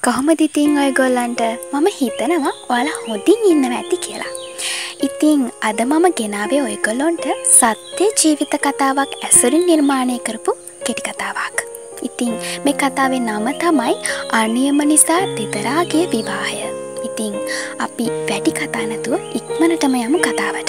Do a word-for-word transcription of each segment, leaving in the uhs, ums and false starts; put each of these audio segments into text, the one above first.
කොහොමද ඉතින් ඔයගොල්ලන්ට මම හිතනවා ඔයාලා හොඳින් ඉන්නවා ඇති කියලා. ඉතින් අද මම ගෙනාවේ ඔයගොල්ලන්ට සත්‍ය ජීවිත කතාවක් ඇසුරින් නිර්මාණය කරපු කෙටි කතාවක්. ඉතින් මේ කතාවේ නම තමයි අනියම නිසා දෙදරාගේ විවාහය. ඉතින් අපි වැඩි කතා නැතුව ඉක්මනටම යමු කතාවට.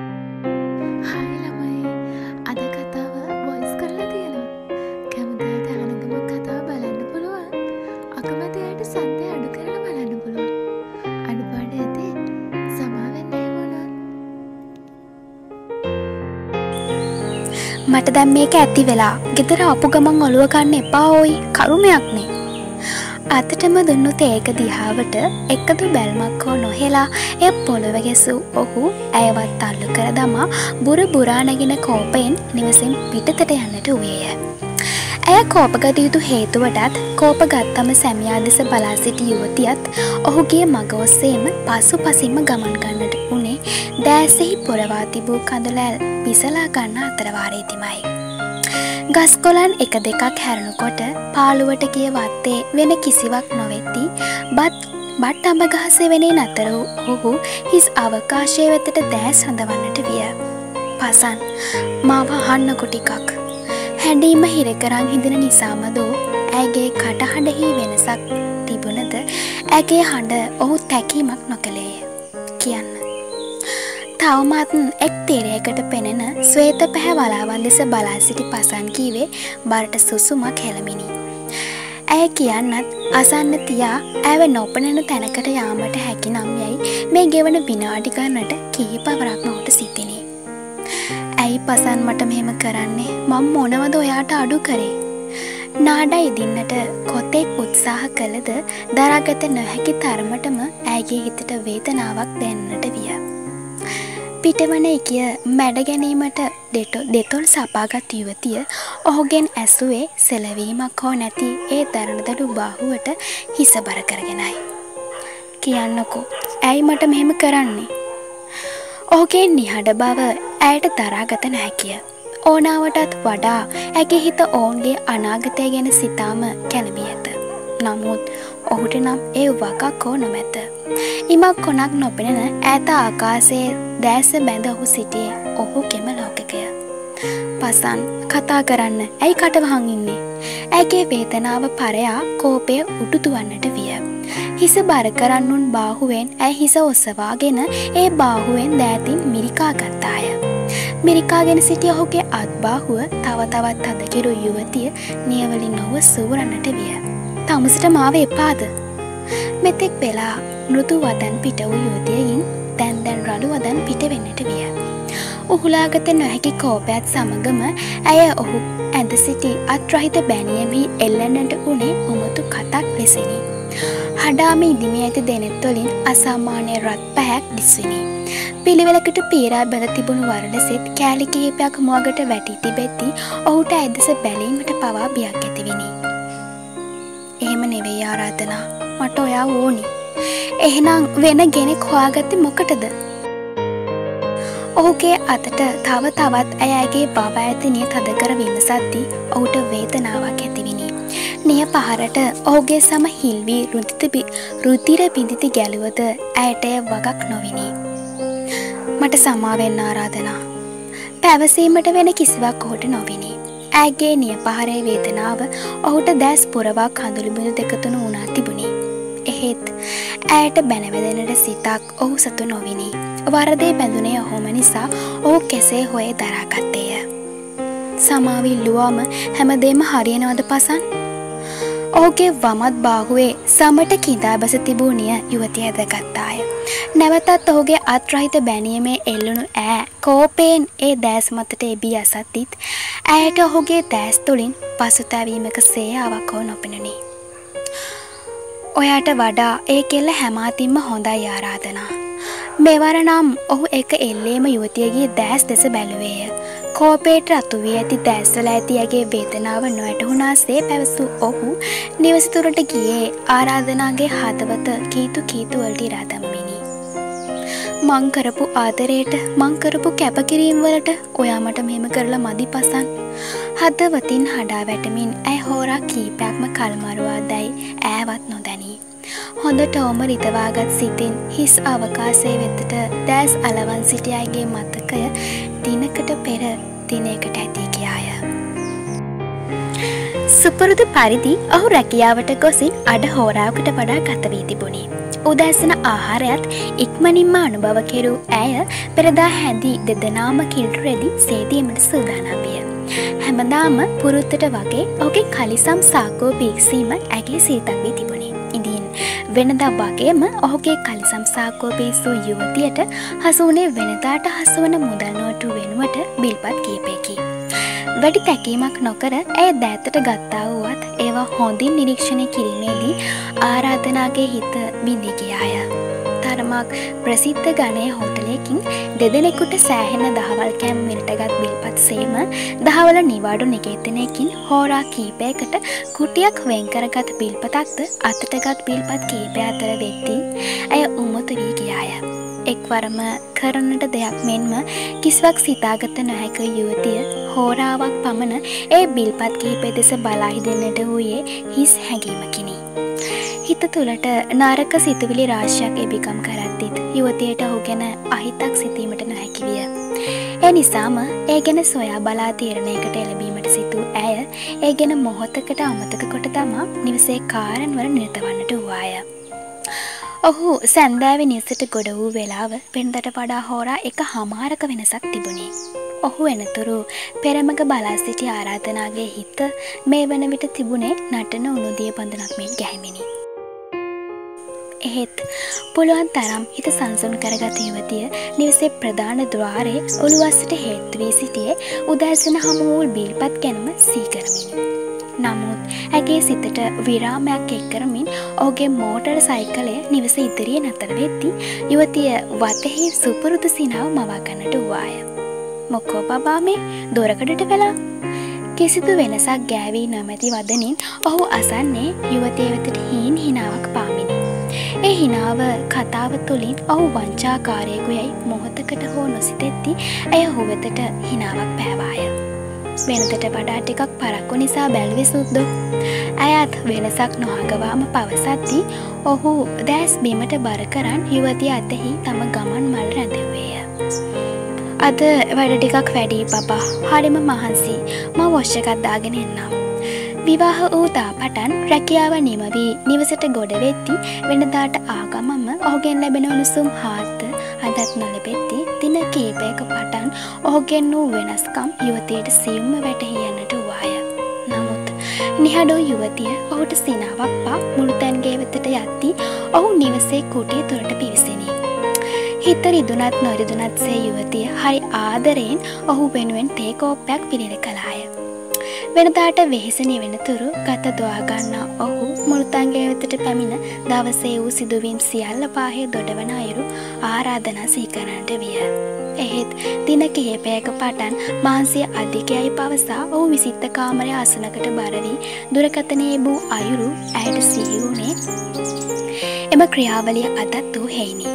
මට දැන් මේක ඇති වෙලා ගෙදර ආපු ගමන් ඔලුව ගන්න එපා ඕයි කරුමයක් නේ. අතටම දුන්නු තේක දිහාවට එකදු බැල්මක් හෝ නොහෙලා එය පොළව ගැසූ ඔහු ඇයවත් අල්ලු කර දමා බුර බුරා නැගින කෝපයෙන් නිවසෙන් පිටතට යන්නට වූයේය. ඇය කෝපගත යුතු හේතුවටත් කෝප ගත්තම සැමියා දෙස බලා සිටි යුවතියත් ඔහුගේ මග ඔස්සේම පසු පසින්ම ගමන් ගන්නට වුණේ දෑසෙහි පොරවා තිබූ කඳුලැල් පිසලා ගන්න අතරවාරයේදීමයි. ගස් කොළන් එක දෙකක් හැරුණකොට පාළුවට ගිය වත්තේ වෙන කිසිවක් නොවෙති බත් බත් අඹ ගහසේ වෙනේ නතර වූ ඔහු හිස් අවකාශයේ වෙතට දෑස් හඳවන්නට විය. පසන් මාව අහන්නකො ටිකක්. හැඬීම හිර කරන් හිඳින නිසාමද ඇගේ කටහඬෙහි වෙනසක් තිබුණද ඇගේ හඬ ඔහු තැකීමක් නොකළේය. කියන්න. තවමත් එක් තීරයකට පෙනෙන ශ්වේත පැහැ වලාවන් දෙස බලා සිටි පසන් කීවේ බරට සුසුමක් හෙළමිනි. ඇය කියන්නත් අසන්න තියා ඇව නොපෙනෙන තැනකට යාමට හැකි නම් යයි මේ ගෙවන විනාඩි ගණනට කිහිපවරක්ම ඔහුට සිතිනි. ඇයි පසන් මට මෙහෙම කරන්නේ? මම මොනවද ඔයාට අඩු කරේ? නාඩා ඉදින්නට කොතෙක් උත්සාහ කළද දරාගත නොහැකි තරමටම ඇගේ හිතට වේදනාවක් දැනෙන්නට විය. පිටවන එකිය මැඩ ගැනීමට දෙතොල් සපාගත් යුවතිය ඔහුගෙන් ඇසුවේ සෙලවීමක් හෝ නැති ඒ දරණදඩු බාහුවට හිස බර කරගෙනයි. කියන්නකෝ ඇයි මට මෙහෙම කරන්නේ? ඔහුගේ නිහඬ බව ඇයට දරාගත නොහැකිය. ඕනාවටත් වඩා ඇගේ හිත ඔවුන්ගේ අනාගතය ගැන සිතාම කැළඹී ඇත. නමුත් ඔහුට නම් ඒ වගක් හෝ නොමැත. ඉමක් කොනක් නොපෙනෙන ඈත ආකාශයේ දැස බැඳ ඔහු සිටියේ ඔහුගේම ලෝකකය. පසන් කතා කරන්න ඇයි කටවහන් ඉන්නේ? ඇගේ වේදනාව පරයා කෝපය උඩුදුවන්නට විය. හිස බර කරන්නුන් බාහුවෙන් ඇය හිස ඔසවාගෙන ඒ බාහුවෙන් දෑතින් මිරිකා ගත්තාය. මිරිකාගෙන සිටි ඔහුගේ අත්බාහුව තව තවත් අදකිරු යුවතිය නියවලින් ඔහුව සූරන්නට විය. තමුසට මාව එපාද? මෙතෙක් වෙලා මෘදු වදන් පිට වූ යුවතියකින් දැන් දැන් රළු වදන් පිට වෙන්නට විය. උහුලාගත නොහැකි කෝපයත් සමගම ඇය ඔහු ඇඳ සිටි අත්රහිත බැනියමි එල්ලන්නට උනේ උමතු කතක් ලෙසිනි. හඩාම ඉදිමි ඇති දෙනෙත්වලින් අසාමාන්‍ය රත් පැහැක් දිස්විනි. පිළිවෙලකට පීරා බැඳ තිබුණු වරඩසෙත් කෑලි කිහිපයක් මුවගට වැටී තිබෙද්දී ඔහුට ඇදස බැලීමට පවා බියක් ඇතිවිනි. එහෙම නෙවෙයි ආරාධනා, මට ඔයා ඕනි. එහෙනම් වෙන කෙනෙක් හොයාගත්තේ මොකටද? ඔහුගේ අතට තව තවත් ඇයගේ බව ඇතිනිය තද කර විමසද්දී ඔහුට වේදනාවක් ඇතිවිනි. නිය පහරට ඔහුගේ සම හිල්වී රුධිර බිඳිති ගැලුවද ඇයට වගක් නොවිනි. මට සමාවෙන්න ආරාධනා. පැවසීමට වෙන කිසිවක් ඔහුට නොවිනි. ඇගේ නිය පහරේ වේදනාව ඔහුට දැස් පුරවා කඳුළු බිඳු දෙක තුන වුණා තිබුණි. එහෙත් ඇයට බැනවැදෙනට සිතක් ඔහු සතු නොවිනි. වරදේ බැඳුනේ ඔහුම නිසා ඔහු කෙසේ හොයේ දරාගත්තේය. සමාවිල්ලුවාම හැමදේම හරියනවද පසන්? ඔහුගේ වමත් බාහුවේ සමට කිඳා බැස තිබූ නිය යුවතිය ඇදගත්තාය. නැවතත් ඔහුගේ අත්රහිත බැනියමේ එල්ලුණු ඈ කෝපයෙන් ඒ දෑස් මතට එබී අසත්තිත් ඇයට ඔහුගේ දෑස් තුළින් පසුතැවීමක සේයාවක් හෝ නොපෙනුනි. ඔයාට වඩා ඒ කෙල්ල හැමාතින්ම හොඳයි ආරාධනා. මෙවර නම් ඔහු එක එල්ලේම යුවතියගේ දෑස් දෙස බැලුවේය. කෝපයට රතු වී ඇති දැස්වල ඇති ඇගේ වේදනාව නොවැටහුණාසේ පැවසූ ඔහු නිවසතුරට ගියේ ආරාධනාගේ හදවත කීතු කීතු වලට ඉරා දමමිනි. මං කරපු ආදරයට මං කරපු කැපකිරීම් වලට ඔයා මට මෙහෙම කරලා මදි පසන්. හදවතින් හඩා වැටමින් ඇය හෝරා කීපයක්ම කල්මරුවා දැයි ඈ ඇවත් නොදැනී. හොඳටම රිතවාගත් සිතින් හිස් අවකාශයේ වෙතට දැස් අලවන් සිටි අයගේ මතකය දිනකට පෙර දිනයකට ඇති ගියාය. සුපුරුදු පරිදි ඔහු රැකියාවට ගොසින් අඩ හෝරාවකට වඩා ගත වී තිබුණි. උදෑසන ආහාරයත් ඉක්මනින්ම අනුභව කෙරූ ඇය පෙරදා හැඳි දෙදෙනාම කිල්ටු රෙදි සේදීමට සූදානම් විය. හැමදාම පුරුද්දට වගේ ඔහුගේ කලිසම් සාක්කුව පිරික්සීම ඇගේ සිතක් වී තිබුණි. ඉදින් වෙනදා වගේම ඔහුගේ කලිසම් සාක්කුව පිරිසූ යුවතියට හසු වුණේ වෙනදාට හසු වන මුදල් නෝට්ටු වෙනුවට බිල්පත් කීපයකි. වැඩි තැකීමක් නොකර ඇය දෑතට ගත්තා වුවත් ඒවා හොඳින් නිරීක්ෂණය කිරීමේදී ආරාධනාගේ හිත බිඳී ගියාය. තරමක් ප්‍රසිද්ධ ගණයේ හෝටලයකින් දෙදෙනෙකුට සෑහෙන දහවල් කෑම මිලටගත් බිල්පත් සේම දහවල නිවාඩු නිකේතනයකින් හෝරා කීපයකට කුටියක් වෙන් කරගත් බිල්පතක්ද අතටගත් බිල්පත් කීපය අතර වෙද්දී ඇය උමතු වී ගියාය. එක්වරම කරන්නට දෙයක් මෙන්ම කිසිවක් සිතාගත නොහැක යුවතිය හෝරාවක් පමණ ඒ බිල්පත් කීපය දෙස බලා හිඳෙන්නට වූයේ හිස් හැඟීමකිනි. හිත තුළට නරක සිතුවිලි රාශියක් එබිකම් කරද්දිත් යුවතියට ඔහු ගැන අහිතක් සිතීමට නොහැකි විය. ඒ නිසාම ඒ ගැන සොයා බලා තීරණයකට එළඹීමට සිතූ ඇය ඒ ගැන මොහොතකට අමතක කොට තමා නිවසේ කාරන්වල නිරත වන්නට වූවාය. ඔහු සැන්දෑවේ නිවසට ගොඩ වූ වෙලාව වෙනදට වඩා හෝරා එක හමාරක වෙනසක් තිබුණේ. ඔහු එනතුරු පෙරමග බලා සිටි ආරාධනාගේ හිත මේ වන විට තිබුණේ නටන උණුදිය බඳුනක් මෙන් ගැහිමිනි. එහෙත් පුළුවන් තරම් හිත සංසුන් කරගත යුවතිය නිවසේ ප්‍රධාන ද්වාරයේ ඔළුවස්සට හේතු වී සිටියේ උදෑසන හමු වූ බිල්පත් ගැනම සීකරමිනි. නමුත් ඇගේ සිතට විරාමයක් එක් කරමින් ඔහුගේ මෝටර් සයිකලය නිවස ඉදිරියේ නතර වෙද්දී යුවතිය වතෙහි සුපුරුදු සිනාව මවා ගන්නට වූවාය. මොකෝ බබා මේ දොරකඩට වෙලා? කිසිදු වෙනසක් ගෑවී නොමැති වදනින් ඔහු අසන්නේ යුවතිය වෙතට හීන් හිනාවක් පාමිනි. ඒ හිනාව කතාව තුළින් ඔහු වංචාකාරයෙකු යයි මොහොතකට හෝ නොසිතෙද්දී ඇය ඔහු වෙතට හිනාවක් පෑවාය. වෙනදට වඩා ටිකක් පරක්කු නිසා බැලුවේ සුද්දෝ. ඇයත් වෙනසක් නොහඟවාම පවසද්දී ඔහු දැස් බිමට බර කරන් යුවතිය අතෙහි තම ගමන් මල් රැඳෙව්වේය. අද වැඩ ටිකක් වැඩි බබා. හරිම මහන්සි. මම වොෂ් එකක් දාගෙන එන්නම්. විවාහ වූ තාපටන් රැකියාව නිම වී නිවසට ගොඩ වෙද්දී වෙනදාට ආගමම ඔහුගෙන් ලැබෙන උණුසුම් හාත්ත අදත් නොලැබෙද්දී දින කීපයක පටන් ඔහුගෙන් වූ වෙනස්කම් යුවතියට සියුම්ම වැටහි යන්නට වූවාය. නමුත් නිහඬෝ යුවතිය ඔහුට සිනාවක් පා මුළුතැන්ගේ වෙතට යද්දී ඔහු නිවසේ කුටිය තුරට පිවිසිනි. හිත රිදුනත් නොරිදුනත් සේ යුවතිය හරි ආදරයෙන් ඔහු වෙනුවෙන් තේ කෝප්පයක් පිළිර කළාය. වෙනදාට වෙහෙස නිවෙනතුරු ගත දොවා ගන්නා ඔහු මුළුතන්ගේ වෙතට පැමිණ දවසේ වූ සිදුවීම් සියල්ල පාහේ දොඩවන අයුරු ආරාධනා සීකරන්නට විය. එහෙත් දින කිහිපයක පටන් මාන්සිය අධිකයයි පවසා ඔහු විසිත්ත කාමරය ආසනකට බර වී දුරකථනයේ වූ අයුරු ඇයට සිහි වුණේ එම ක්‍රියාවලිය අදත් වූ හේිනි.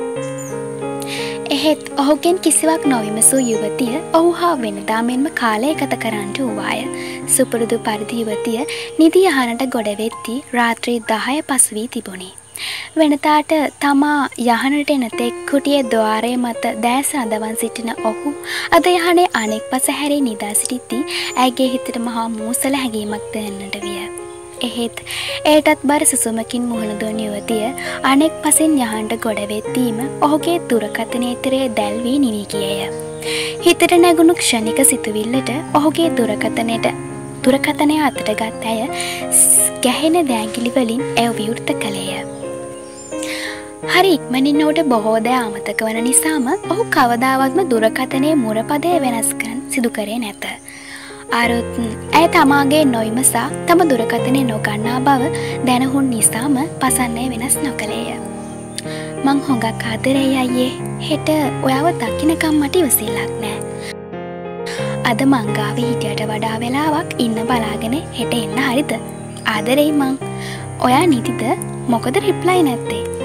එහෙත් ඔහුගෙන් කිසිවක් නොවිමසූ යුවතිය ඔහු හා වෙනදා මෙන්ම කාලය ගත කරන්නට වූවාය. සුපුරුදු පරිදි යුවතිය නිදි යහනට ගොඩ වෙද්දී රාත්‍රී දහය පසු වී තිබුණි. වෙනදාට තමා යහනට එන තෙක් කුටියේ ద్వාරයේ මත දැස අඳවන් සිටින ඔහු අද යහනේ අනෙක් පස හැරී නිදා සිටිද්දී ඇගේ හිතට මහා මූසල හැඟීමක් දැනෙන්නට විය. එහෙත් ඒටත් බර සුසුමකින් මුහුණ දුන් යුවතිය අනෙක් පසින් යහන්ට ගොඩ වෙද්දීම ඔහුගේ දුරකථනයේ තිරය දැල් වී නිවි ගියේය. හිතට නැගුණු ක්ෂණික සිතුවිල්ලට ඔහුගේ දුරකථනයට දුරකථනය අතට ගත් ඇය ගැහෙන දෑගිලි වලින් ඇය විවෘත කළේය. හරි ඉක්මනින් ඔහුට බොහෝ දෑ අමතක වන නිසාම ඔහු කවදාවත්ම දුරකථනයේ මුරපදය වෙනස් කරන්න සිදු කරේ නැත. අරුත් ඇය තමාගේ නොයිමසා තම දුරකථනය නොගන්නා බව දැනහුන් නිසාම පසන්නේ වෙනස් නොකළේය. මං හොඟක් ආදරෙයි අයියේ. හෙට ඔයාව දකින්නකම් මට ඉවසිල්ලක් නෑ. අද මංගාවේ හිටියට වඩා වෙලාවක් ඉන්න බලාගෙන හෙට එන්න හරිද? ආදරෙයි මං. ඔයා නිදිද? මොකද රිප්ලයි නැත්තේ?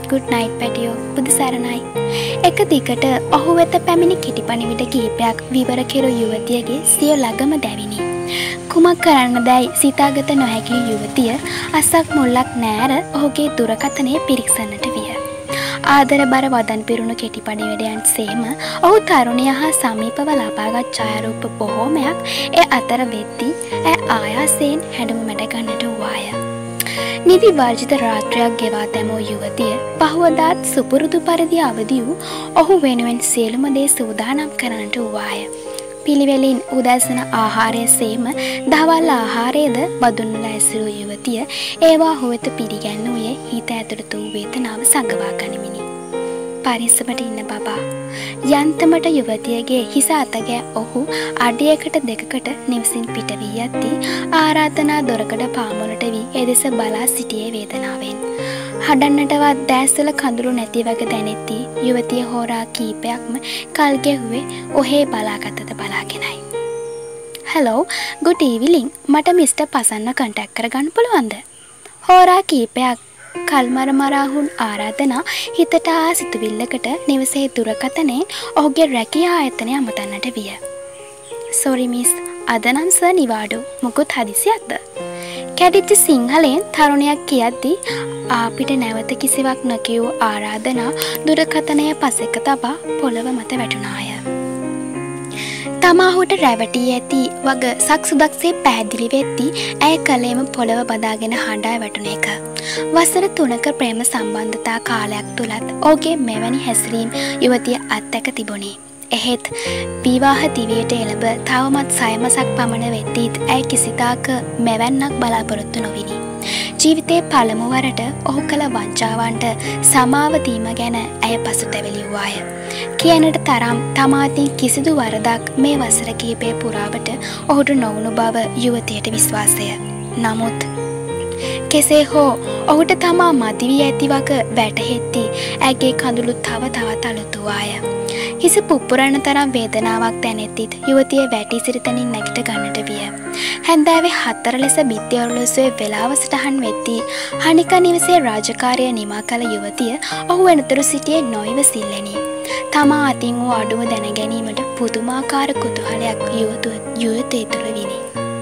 good night පැටියෝ බුදු සරණයි. එක දිගට ඔහු වෙත පැමිණි කිටිපණිවිඩ කිහිපයක් විවර කෙරු යුවතියගේ සිය ළඟම දැවිනි. කුමක් කරන්නදැයි සිතාගත නොහැකි යුවතිය අස්සක් මුල්ලක් නෑර ඔහුගේ දුරකථනය පිරික්සන්නට විය. ආදර බර වදන් පිරුණු කෙටිපණිවිඩයන් සේම ඔහු තරුණිය හා සමීපව ලබාගත් ඡායාරූප බොහෝමයක් ඒ අතර වෙද්දී ඇය ආයාසයෙන් හැඬුම මැඩ ගන්නට වූවාය. නිදි වර්ජිත රාත්‍රියක් ගෙවා දැමූ යුවතිය පහුවදාත් සුපුරුදු පරිදි අවදි වූ ඔහු වෙනුවෙන් සියලුම දේ සූදානම් කරන්නට වූවාය. පිළිවෙලින් උදැසන ආහාරය සේම දහවල් ආහාරයේද බදුන්නල ඇසුරු යුවතිය ඒවා ඔහු වෙත පිළිගැන්වුයේ හිත ඇතුළත වූ වේදනාව සංගවා ගනිමිනි. පරිස්සමට ඉන්න බබා. යන්තමට යුවතියගේ හිස අතගෑ ඔහු අඩියකට දෙකකට නිවසින් පිට වී යද්දී ආරාධනා දොරකඩ පාමුලට වී එදෙස බලා සිටියේ වේදනාවෙන්. හඩන්නටවත් දැස්වල කඳුළු නැති වගේ දැනෙද්දී යුවතිය හෝරා කීපයක්ම කල් ගෙව්වේ ඔහේ බලාගතද බලාගෙනයි. "Hello, good evening. මට මිස්ටර් පසන්න කන්ටැක්ට් කරගන්න පුළුවන්ද?" හෝරා කීපයක් කල්මර මරාහුන් ආරාධනා හිතට ආ සිතුවිල්ලකට නිවසේ දුරකථනයෙන් ඔහුගේ රැකියා ආයතනය අමතන්නට විය. "Sorry miss, අද නම් සර් නිවාඩු. මොකුත් හදිසියක්ද?" කැඩිච්ච සිංහලෙන් තරුණයක් කියද්දී ආපිට නැවත කිසිවක් නොකියූ ආරාධනා දුරකථනය පසෙක තබා පොළව මත වැටුණාය. තමාහුට රැවටී ඇති වග සක්සුදක්සේ පැහැදිලි වෙද්දී ඇය කලේම පොළව බදාගෙන හඬා වැටුණ එක. වසර තුනක ප්‍රේම සම්බන්ධතා කාලයක් තුලත් ඔහුගේ මෙවැනි හැසිරීම් යුවතිය අත්දැක තිබුණේ. එහෙත් විවාහ දිවියට එළඹ තවමත් සයමසක් පමණ වෙද්දීත් ඇය කිසිදාක මෙවැන්නක් බලාපොරොත්තු නොවිනි. ජීවිතයේ පළමු වරට ඔහු කළ වංචාවන්ට සමාව දීම ගැන ඇය පසුතැවිලි වූවාය. කියනට තරම් තමාතින් කිසිදු වරදක් මේ වසර කිහිපය පුරාවට ඔහුට නොවුණු බව යුවතියට විශ්වාසය. නමුත් කෙසේ හෝ ඔහුට තමා මදි වී ඇති වග වැටහෙද්දී ඇගේ කඳුළු තව තවත් අලුතුවාය. හිස පුපුරන තරම් වේදනාවක් දැනෙද්දිත් යුවතිය වැටි සිරිතනින් නැගිට ගන්නට විය. හැන්දෑවේ හතර ලෙස බිත්ති ඔරලෝසුවේ වේලාව සටහන් වෙද්දී හනිකා නිවසේ රාජකාරිය නිමා කළ යුවතිය ඔහු වෙනතුරු සිටියේ නොයිවසිල්ලෙනි. තමා අතින් වූ අඩුව දැන ගැනීමට පුදුමාකාර කුතුහලයක් යුවතිය තුළ විනි.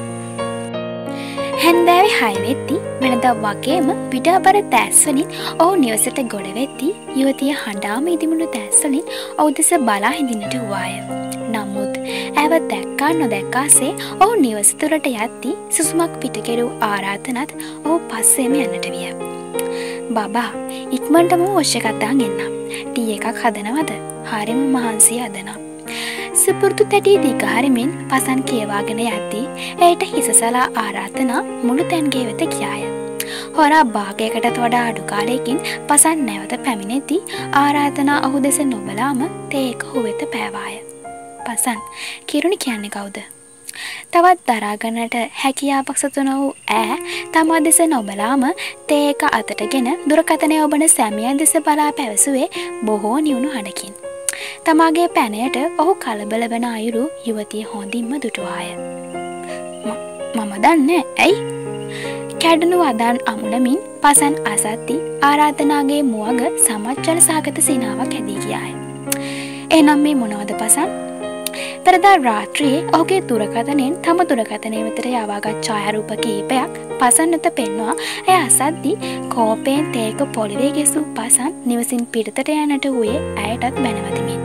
හැන්දෑවේ හය වෙද්දී වෙනදා වගේම පිටාබර දැස්වලින් ඔහු නිවසට ගොඩ වෙද්දී යුවතිය හඬාම ඉදිමුණු දැස්වලින් ඔහු දෙස බලා හිඳින්නට වූවාය. නමුත් ඇව දැක්කා නොදැක්කාසේ ඔහු නිවස තුළට යද්දී සුසුමක් පිට කෙරූ ආරාධනත් ඔහු පස්සේම යන්නට විය. "බබා, ඉක්මනටම වොෂ් එකක් දාන් එන්නම්. ටී එකක් හදනවද? හරිම මහන්සි හදනවා." සුපුරුදු තැටි දිගහරිමින් පසන් කියවාගෙන යද්දී එයට හිසසලා ආරාධනා මුළු තැන්ගේ වෙත ගියාය. හොරා භාගයකටත් වඩා අඩු කාලයකින් පසන් නැවත පැමිණෙද්දී ආරාධනා ඔහු දෙස නොබලාම තේ එක ඔහු වෙත පෑවාය. "පසන්, කිරුණි කියන්නේ කවුද?" තවත් දරාගන්නට හැකියාවක් සතු නොවූ ඈ තමා දෙස නොබලාම තේ එක අතටගෙන දුරකථනය ඔබන සැමියා දෙස බලා පැවසුවේ බොහෝ නිවුණු හඬකින්. තමාගේ පැනයට ඔහු කලබල වන අයුරු යුවතිය හොඳින්ම දුටුවාය. "මම දන්නේ ඇයි?" කැඩුණු වදන් අමුණමින් පසන් අසද්දී ආරාධනාගේ මුවග සමච්චල සහගත සිනාවක් ඇදී ගියාය. "එහෙනම් මේ මොනවද පසන්?" පෙරදා රාත්‍රියේ ඔහුගේ දුරකථනයෙන් තම දුරකථනය වෙතට යවාගත් ඡායාරූප කිහිපයක් පසන් වෙත පෙන්වා ඇය අසද්දී කෝපයෙන් තේක පොළවේ ගැසූ පසන් නිවසින් පිටතට යන්නට වූයේ ඇයටත් බැනවදිමින්.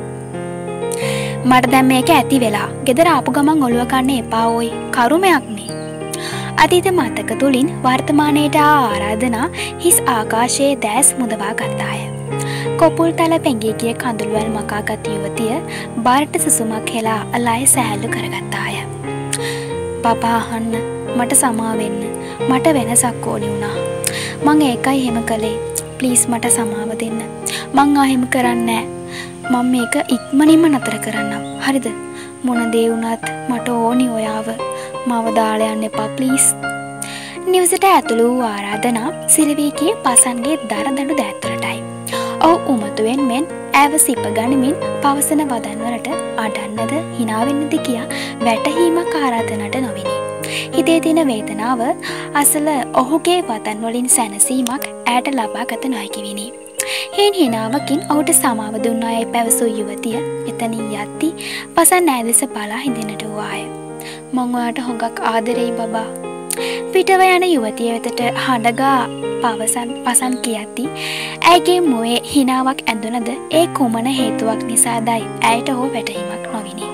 "මට දැන් මේක ඇති වෙලා. ගෙදර ආපු ගමන් ඔළුව ගන්න එපා ඕයි. කරුමයක්නේ." අතීත මතක තුලින් වර්තමානයට ආ ආරාධනා හිස් ආකාශයේ දැස් මුදවා ගත්තාය. කොපුල් තල පෙඟී ගිය කඳුළුවල් මකාගත් යුවතිය බාරට සුසුමක් හෙලා ලය සෑහළු කරගත්තාය. "බබා අහන්න, මට සමා වෙන්න. මට වෙනසක් ඕනි වුණා. මං ඒකයි එහෙම කළේ. ප්ලීස් මට සමාව දෙන්න. මං ආයෙම කරන්නේ නෑ. මම මේක ඉක්මනින්ම නතර කරන්නම්. හරිද? මොන දේ වුණත් මට ඕනි ඔයාව. මාව දාලා යන්න එපා ප්ලීස්." නිවසට ඇතුළු වූ ආරාධනා සිරවීගේ පසන්ගේ දරදඬු දෑත්වලටයි. ඔහු උමතුවෙන් මෙන් ඇව සිප ගනිමින් පවසන වදන්වලට අඩන්නද හිනාවෙන්නද කියා වැටහීමක් ආරාධනට නොවිනි. හිතේ තියෙන වේදනාව අසල ඔහුගේ වදන්වලින් සැනසීමක් ඇයට ලබා ගත නොහැකි විනි. හේන් හිනාවකින් ඔහුට සමාව දුන්නායයි පැවසූ යුවතිය එතනින් යද්දී පසන් ඈ දෙස බලා හිඳින්නට වූවාය. මං ඔයාට හොඟක් ආදරෙයි බබා. පිටව යන යුවතිය වෙතට හඬගා පවසන් පසන් කියද්දී ඇයගේ මුවේ හිනාවක් ඇඳුනද ඒ කුමන හේතුවක් නිසාදයි ඇයට හෝ වැටහීමක් නොවිනි.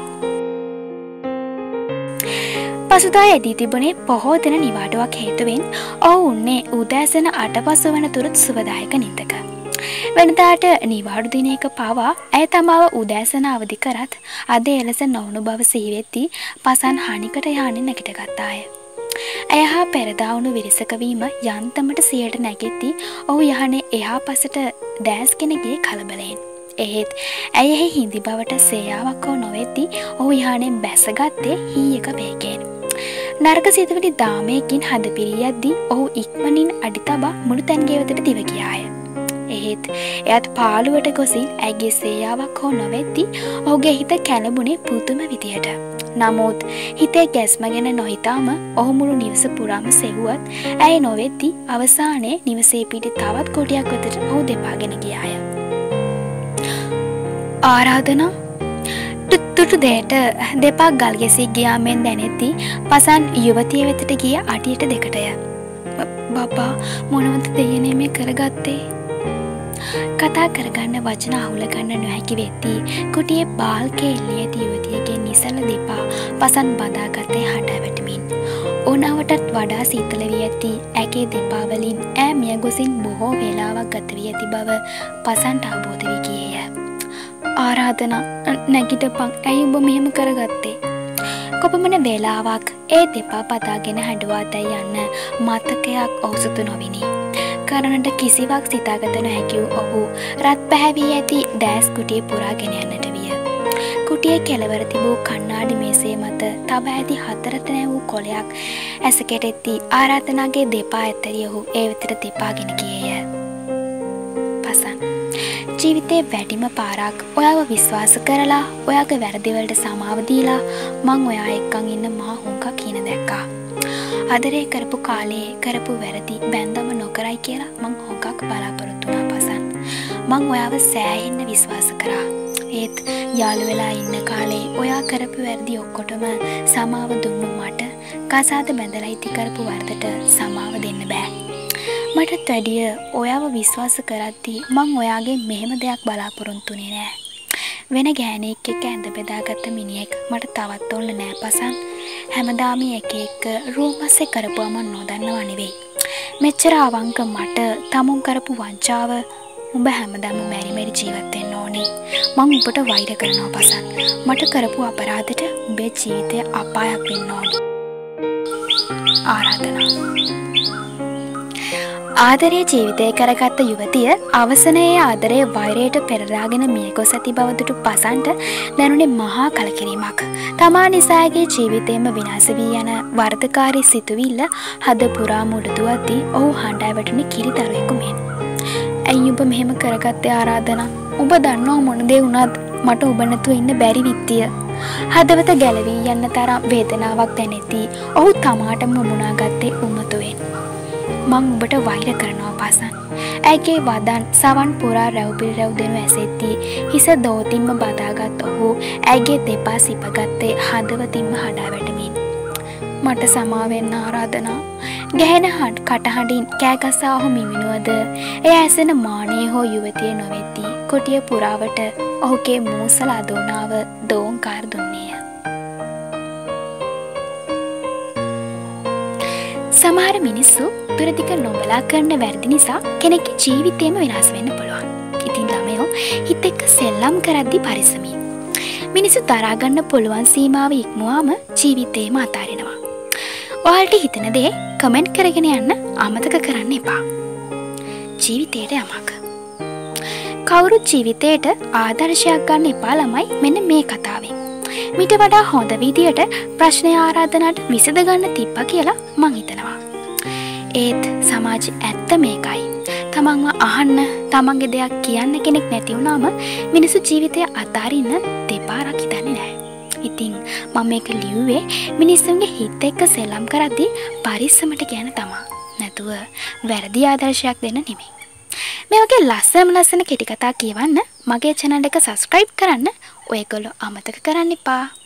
පසුදා එදී තිබුණේ පොහෝ දින නිවාඩුවක් හේතුවෙන් ඔහු උන්නේ උදෑසන අට පසු වන තුරුත් සුවදායක නින්දක. වෙනදාට නිවාඩු දිනයක පවා ඇය තමාව උදෑසන අවදි කරත් අද එලෙස නොවුණු බව සිහිවෙද්දී පසන් හානිකට යහනින් නැගිටගත්තාය. ඇය හා පෙරදා වුණු විරසක වීම යන්තමට සියයට නැගෙද්දී ඔහු යහනේ එහා පසට දෑස්ගෙන ගියේ කලබලයෙන්. එහෙත් ඇය එහි හිඳි බවට සේයාවක් හෝ නොවෙද්දී ඔහු යහනෙන් බැසගත්තේ හීයක වේගයෙන්. නරක සිතුවිලි දාමයකින් හද පිරියද්දී ඔහු ඉක්මනින් අඩි තබා මුළු තැන්ගේ වෙතට දිව ගියාය. එහෙත් එයත් පාළුවට ගොසින් ඇගේ සේයාවක් හෝ නොවෙද්දී ඔහුගේ හිත කැළඹුණේ පුදුම විදියට. නමුත් හිතේ ගැස්ම ගැන නොහිතාම ඔහු මුළු නිවස පුරාම සෙව්වත් ඇය නොවෙද්දී අවසානයේ නිවසේ පිටි තවත් කොටියක් වෙතට ඔහු දෙපාගෙන ගියාය. ආරාධනා තුට්ටු දෙයට දෙපා ගල් ගැසී ගියාමෙන් දැනෙද්දී පසන් යුවතිය වෙතට ගිය අඩියට දෙකටය. බබා මොනවද දෙයනේ මේ කරගත්තේ? කතා කරගන්න වචන අහුල ගන්න නොහැකි වෙද්දී කුටියේ බාල්කේ එල්ලී ඇති යුවතියගේ නිසල දෙපා පසන් බදාගත්තේ හඬ වැටමින්. ඕනවටත් වඩා සීතල වී ඇති ඇගේ දෙපා වලින් ඈ මිය ගොසින් බොහෝ වේලාවක් ගත වී ඇති බව පසන්ට අවබෝධ වී ගියේය. ආරාධනා නැගිටපන්. ඇයි ඔබ මෙහෙම කරගත්තේ? කොපමණ වේලාවක් ඒ දෙපා පදාගෙන හැඬුවාදැයි යන්න මතකයක් ඔහු සුතු නොවිනි. කරනට කිසිවක් සිතාගත නොහැකි වූ ඔහු රත් පැහැවී ඇති දෑස් කුටිය පුරාගෙන යන්නට විය. කුටියේ කෙළවර තිබූ කණ්ණාඩි මේසේ මත තබ ඇති හතරට නැ වූ කොලයක් ඇස කෙටෙද්දී ආරාධනාගේ දෙපා ඇතරිය ඔහු ඒ වෙතට දෙපාගෙන ගියේය. පසන් ජීවිතේ වැඩිම පාරක් ඔයාව විශ්වාස කරලා ඔයාගේ වැරදිවලට සමාව දීලා මං ඔයා එක්කන් ඉන්න මහා හුඟක් හින දැක්කා. ආදරේ කරපු කාලේ කරපු වැරදි බැන්දම නොකරයි කියලා මං හොඟක් බලාපොරොත්තු වුණා පසන්. මං ඔයාව සෑහෙන්න විශ්වාස කරා. ඒත් යාළු වෙලා ඉන්න කාලේ ඔයා කරපු වැරදි ඔක්කොටම සමාව දුන්නු මට කසාද බැඳලා ඉති කරපු වරදට සමාව දෙන්න බෑ. මටත් වැඩිය ඔයාව විශ්වාස කරද්දී මං ඔයාගේ මෙහෙම දෙයක් බලාපොරොත්තුුනේ නෑ. වෙන ගෑනෙක් එක්ක ඇඳ බෙදාගත්ත මිනිහෙක් මට තවත් ඕන නෑ පසන්. හැමදාම එක එක රූමස්සේ කරපුවම නොදන්නවා නෙවෙයි. මෙච්චර අවංක මට තමුන් කරපු වංචාව උඹ හැමදාම මැරි මැරි ජීවත් වෙන්න ඕනේ. මං උඹට වෛර කරනවා පසන්. මට කරපු අපරාධෙට උඹේ ජීවිතය අපායක් වෙන්න ඕනේ. ආරාධනා. ආදරේ ජීවිතය කරගත්ත යුවතිය අවසනයේ ආදරේ වෛරයට පෙරලාගෙන මිය ගොස් ඇති බව දුටු පසන්ට දැනුනේ මහා කලකිරීමක්. තමා නිසාගේ ජීවිතේම විනාශ වී යන වර්ධකාරී සිතුවිල්ල හද පුරා මුඩුදුවද්දී ඔහු හඬා වැටුනේ කිරිදරුවෙකු මෙන්. ඇයි ඔබ මෙහෙම කරගත්තේ ආරාධනා? ඔබ දන්නව මොන දේ වුණත් මට ඔබ නැතුව ඉන්න බැරි විත්තිය. හදවත ගැලවී යන්න තරම් වේදනාවක් දැනෙද්දී ඔහු තමාටම මුමුණා ගත්තේ උමතුවෙන්. මං උඹට වෛර කරනවා පසන්. ඇගේ වදන් සවන් පුරා රැව්පිරි රැව් දෙනු ඇසෙද්දී හිස දෝතින්ම බදාගත් ඔහු ඇගේ දෙපා සිපගත්තේ හදවතින්ම හඬා වැටමින්. මට සමාවෙන්න ආරාධනා. ගැහෙන හඬ කටහඬින් කෑගසා ඔහු මිමිනුවද එය ඇසෙන මානයේ හෝ යුවතිය නොවෙද්දී කොටිය පුරාවට ඔහුගේ මූසල අදෝනාව දෝංකාර දුන්නේය. සමහර මිනිස්සු දුරදිග නොබලා කරන වැරදි නිසා කෙනෙක්ගේ ජීවිතේම විනාශ වෙන්න පුළුවන්. ඉතින් ළමයෝ හිත එක්ක සෙල්ලම් කරද්දි පරිස්සමින්. මිනිස්සු දරා ගන්න පුළුවන් සීමාව ඉක්මුවාම ජීවිතේම අතාරිනවා. ඔයාලට හිතන දේ කමෙන්ට් කරගෙන යන්න අමතක කරන්න එපා. ජීවිතේට යමක්. කවුරුත් ජීවිතේට ආදර්ශයක් ගන්න එපා ළමයි මෙන්න මේ කතාවෙන්. මිට වඩා හොඳ විදියට ප්‍රශ්නය ආරාධනාට විසඳ ගන්න තිබ්බා කියලා මං හිතනවා. ඒත් සමාජ ඇත්ත මේකයි. තමන්ව අහන්න තමන්ගේ දෙයක් කියන්න කෙනෙක් නැති වුණාම මිනිස්සු ජීවිතය අතාරින්න දෙපාරක් හිතන්නේ නැහැ. ඉතින් මම මේක ලියුවේ මිනිස්සුන්ගේ හිත එක්ක සෙල්ලම් කරද්දී පරිස්සමට කියන තමා. නැතුව වැරදි ආදර්ශයක් දෙන්න නෙමෙයි. මේ වගේ ලස්සනම ලස්සන කෙටි කතා කියවන්න මගේ channel එක subscribe කරන්න ඔයගොල්ලෝ අමතක කරන්න එපා.